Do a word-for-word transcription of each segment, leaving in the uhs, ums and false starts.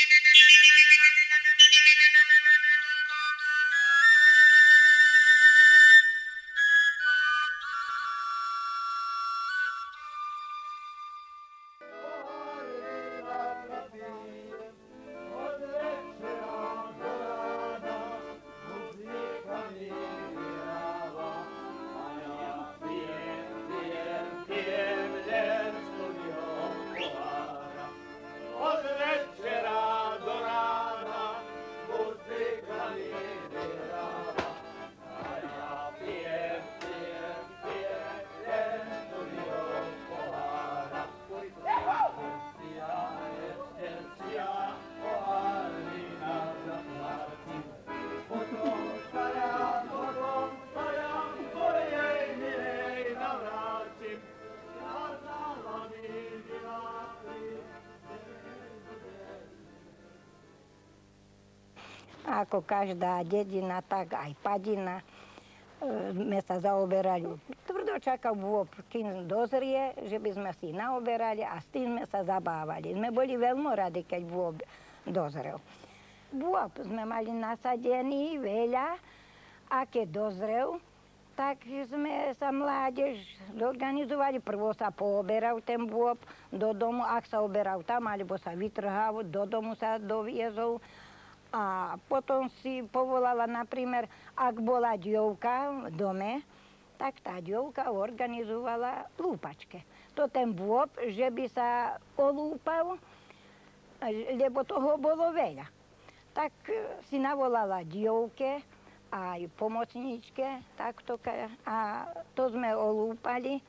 Ako každá dedina, tak aj padina. Sme sa zaoberali. Tvrdo čakal bôb, kým dozrie, že by sme si naoberali a s tým sme sa zabávali. Sme boli veľmi radi, keď bôb dozrel. Bôb sme mali nasadený veľa a keď dozrel, tak sme sa mládež zorganizovali. Prvo sa pooberal ten bôb do domu, ak sa oberal tam, alebo sa vytrhal, do domu sa doviezol. A potom si povolala, napríklad, ak bola dievka v dome, tak tá dievka organizovala lúpačke. To ten bôb, že by sa olúpal, lebo toho bolo veľa. Tak si navolala dievke aj pomocničke, takto, a to sme olúpali.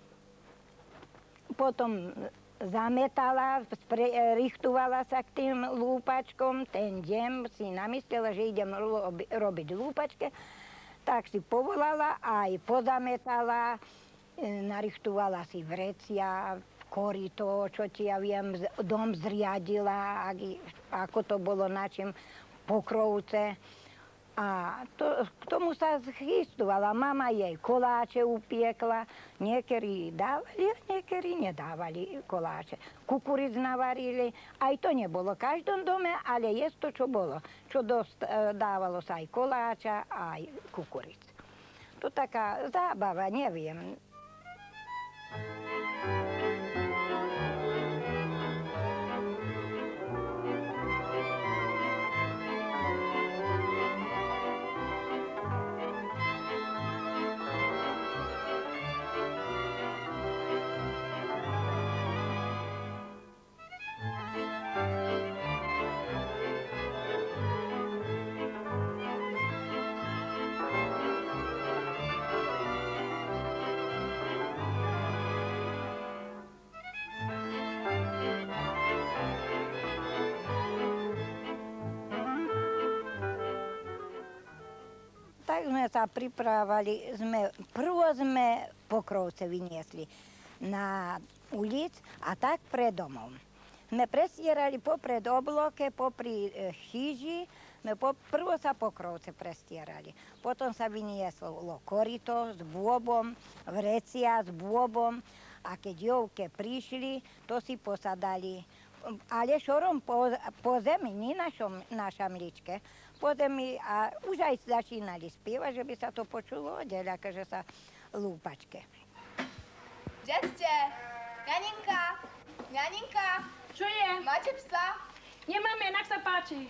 Potom zametala, richtovala sa k tým lúpačkom. Ten deň si namyslela, že idem robiť lúpačke, tak si povolala, aj pozametala, narichtovala si vrecia, korito, čo ti ja viem, dom zriadila, ako to bolo na čím, pokrovce. A to, k tomu sa chystovala. Mama jej koláče upiekla. Niekedy dávali a niekedy nedávali koláče. Kukuric navarili. Aj to nebolo v každom dome, ale je to, čo bolo. Čo dosť, dávalo sa aj koláča, aj kukuric. To taká zábava, neviem. Tak sme sa pripravali, sme, prvo sme pokrovce vyniesli na ulic a tak pred domom. Sme prestierali popred obloke, popri e, chyži, sme po, prvo sa pokrovce prestierali. Potom sa vynieslo korito s bôbom, vrecia s bôbom a keď jovke prišli, to si posadali, ale šorom po, po zemi, nie na, šom, na šamličke. Po zemi a už aj začínali spievať, že by sa to počulo odeľ, akože sa lúpačke. Kde ste? Ňaninka! Ňaninka! Čo je? Máte psa? Nemáme, nech sa páči.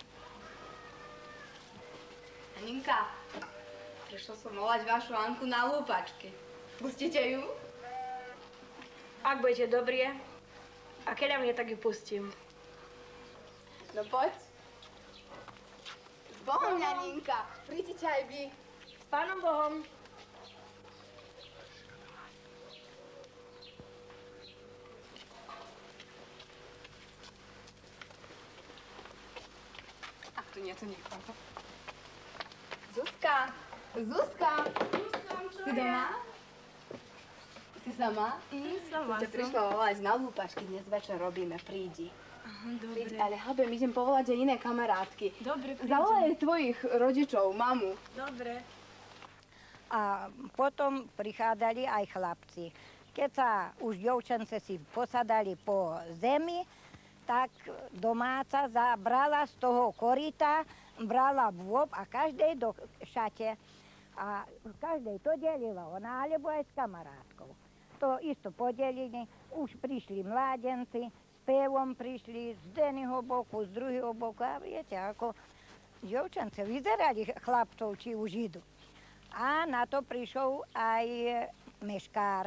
Ňaninka, prišla som volať vašu Anku na lúpačky. Pustíte ju? Ak budete dobrí, a keď mne, tak ju pustím. No poď. S Bohom, Ňaninka. Príďte aj vy. S Pánom Bohom. Ak tu nie, to nikoho. Zuzka! Zuzka! Zuzka, čo Si doma? Si sama? Mm, sama som. Ťa prišla volať na lúpačky, dnes večer robíme, prídi. Aha, dobre. Príď, ale chápem, idem povolať aj iné kamarátky. Dobre, prídem. Zavolaj tvojich rodičov, mamu. Dobre. A potom prichádzali aj chlapci. Keď sa už dievčence si posadali po zemi, tak domáca zabrala z toho koryta, brala bôb a každej do šate. A každej to delila ona, alebo aj s kamarátkou. To isto podelili, už prišli mládenci, s pevom prišli z jedného boku, z druhého boku. A viete, ako dievčance vyzerali chlapcov, či už idú. A na to prišiel aj meškár.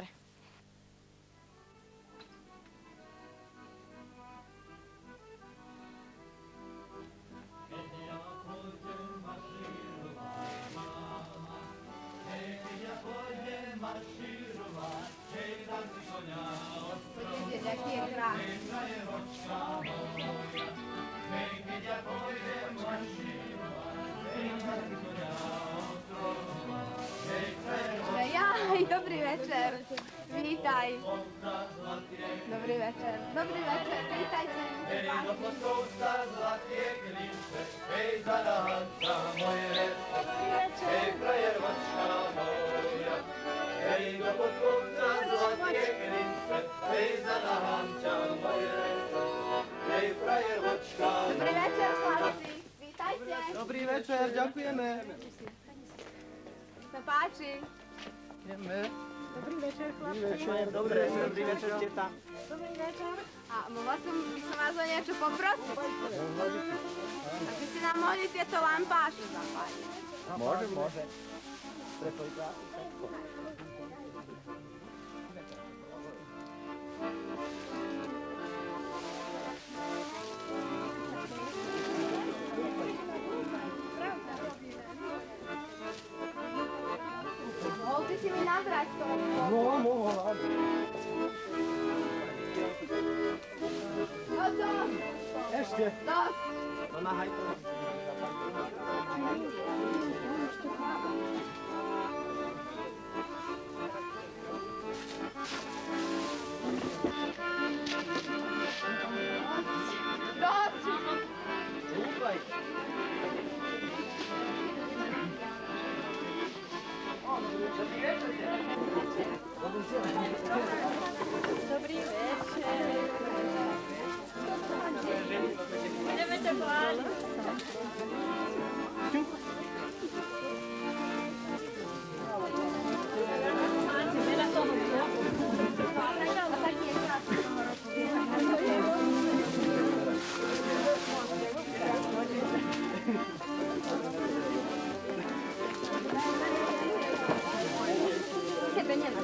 Jaj, dobrý večer. Vítaj. Dobrý večer. Dobrý večer, vítajte. Dobrý večer, chlapci. Vítajte. Dobrý večer, ďakujeme. Sa páči. Ideme. Dobrý večer, chlapci. Dobrý večer, dobrý večer, dobrý večer, teta. Dobrý večer. A mohla som, som vás o niečo poprosiť? Aby si nám mohli tieto lampáše zapáliť. Môže, môže. Prepoj sa. Mohol by si mi nabrať to? No, mohol. No dosť. Ešte. Dosť. Pomáhaj to. Dosť. Úpaj. Dobrý večer. Ideme ťa chváliť. Tebe nemá.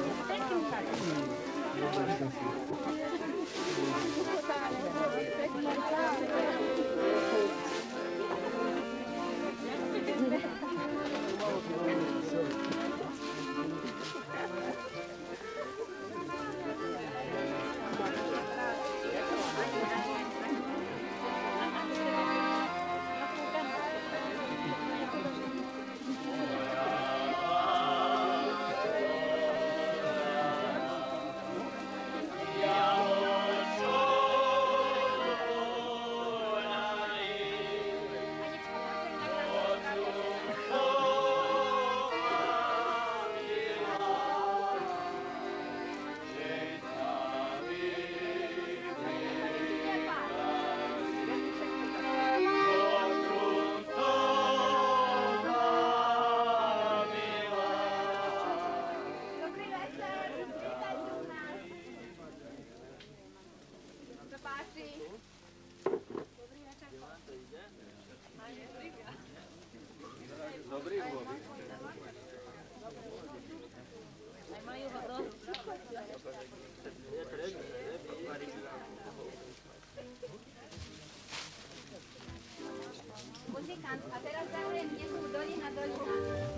Muzykant, a teraz zahriem pieseň Dolina, Dolina.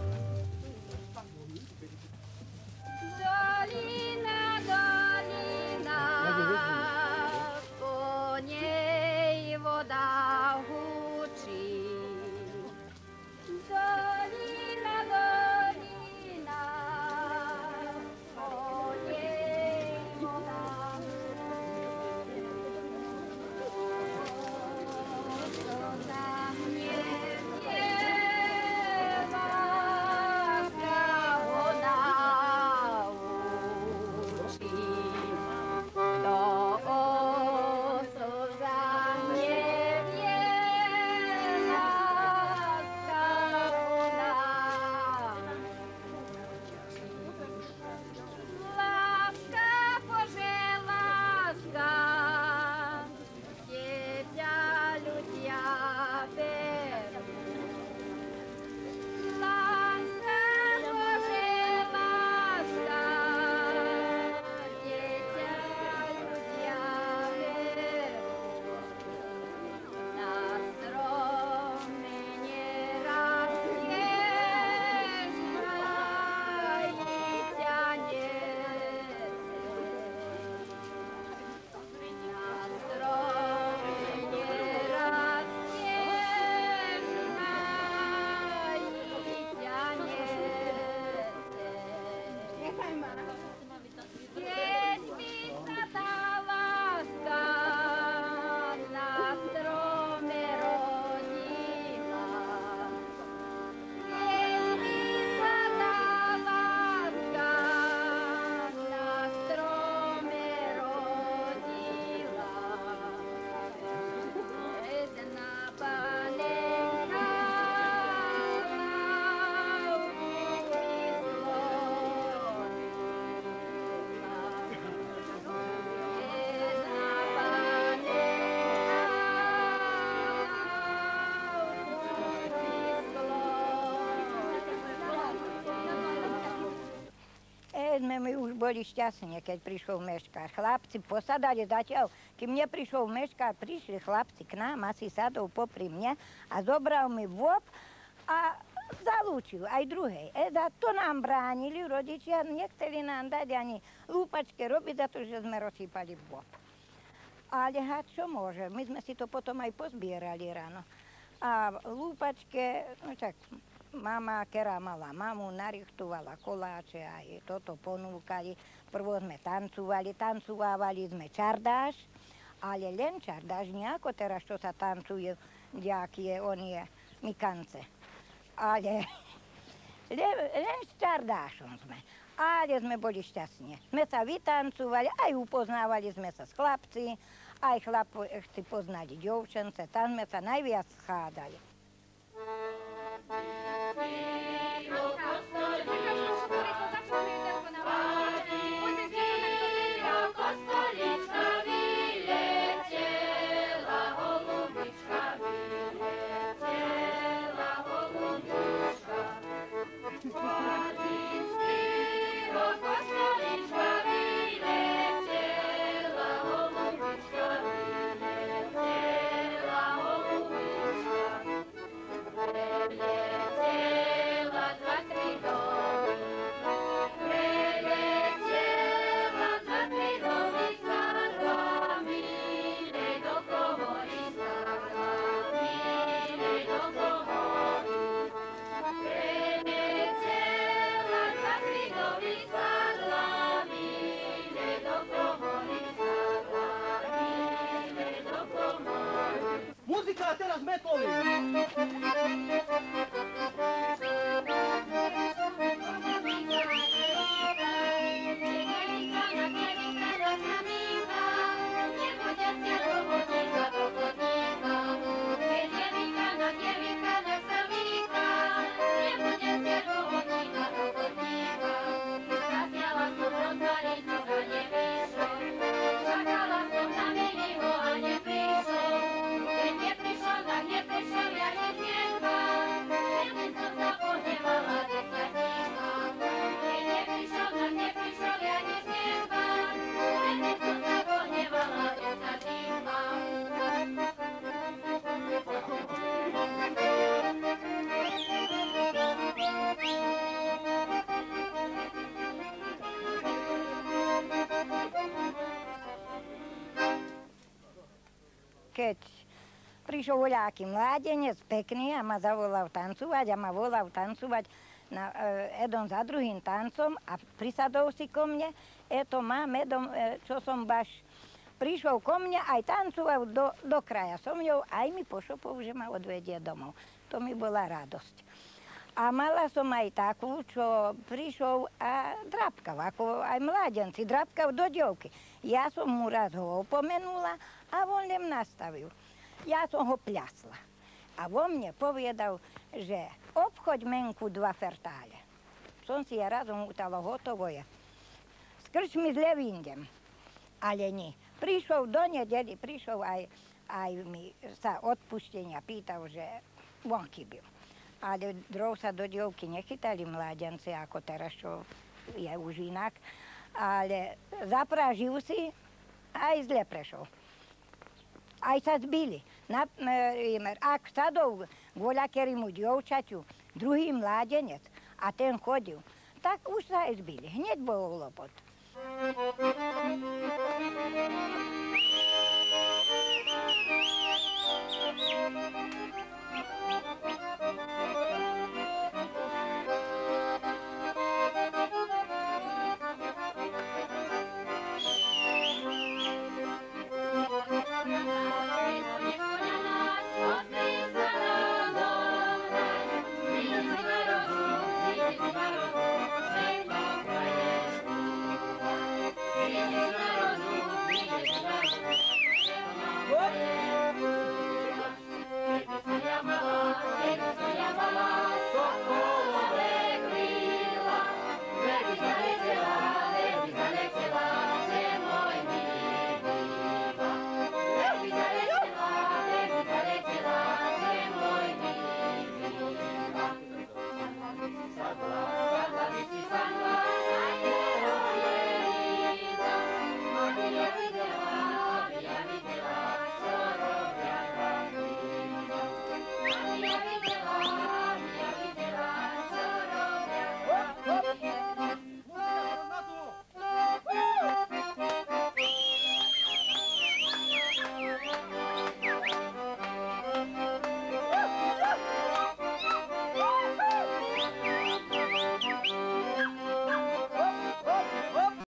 Dolina, dolina, po nej voda hučí. Dolina, dolina, po nej voda hučí. sme my už boli šťastní, keď prišiel meškár. Chlapci posadali zatiaľ, kým neprišiel meškár, prišli chlapci k nám, asi sadol popri mne a zobral mi vôb a zalúčil aj druhej. E, za to nám bránili, rodičia nechceli nám dať ani lúpačke robiť za to, že sme rozsýpali vôb. Ale ha, čo môže, my sme si to potom aj pozbierali ráno. A lúpačke, no čak, mama, ktorá mala mamu, narichtovala koláče a toto ponúkali. Prvo sme tancovali, tancovávali sme čardáš, ale len čardáš, nejako teraz, čo sa tancuje, ďakie, on je mikance. Ale len, len s čardášom sme. Ale sme boli šťastní. Sme sa vytancovali, aj upoznávali sme sa s chlapci, aj chlapci poznali dievčence, tam sme sa najviac schádali. Muzika a teraz metlovi! Keď prišiel voľaký mládenec, pekný, a ma zavolal tancovať a ma volal tancovať na, e, edom za druhým tancom a prisadol si ko mne, eto mám edom, e, čo som baš prišiel ko mne, aj tancoval do, do kraja so mňou, aj mi pošopol, že ma odvedie domov. To mi bola radosť. A mala som aj takú, čo prišiel a drapkal, ako aj mládenci, drapkal do dievky. Ja som mu raz ho opomenula a on len nastavil. Ja som ho pľasla. A vo mne povedal, že obchoď menku dva fertále. Som si ja razom utala, hotovo je. S krčmi zle vyjdem. Ale nie. Prišiel do nedeli, prišiel aj, aj mi sa odpustenia pýtal, že vonky byl. Ale drov sa do dievky nechytali mládenci, ako teraz, čo je už inak. Ale zapražil si, aj zle prešiel. Aj sa zbili. Na, e, ak sadol voľakému dievčaťu druhý mládenec a ten chodil, tak už sa aj zbili. Hneď bolo lopot.